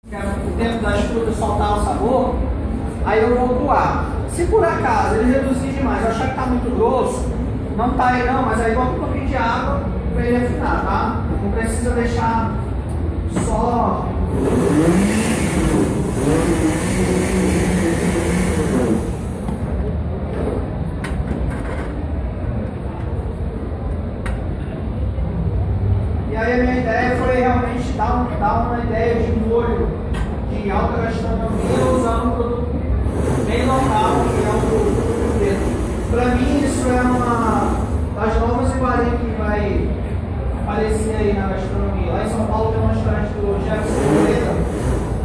Dentro das frutas soltar o sabor, aí eu vou coar. Se por acaso ele reduzir demais, eu achar que está muito grosso, não está aí não, mas aí bota um pouquinho de água para ele afinar, tá? Não precisa deixar só. E aí a minha ideia foi realmente dar uma ideia de molho de alta gastronomia usando um produto bem local, que é o preto. Para mim isso é uma das novas iguarias que vai aparecer aí na gastronomia. Lá em São Paulo tem um restaurante do Jefferson Moreira,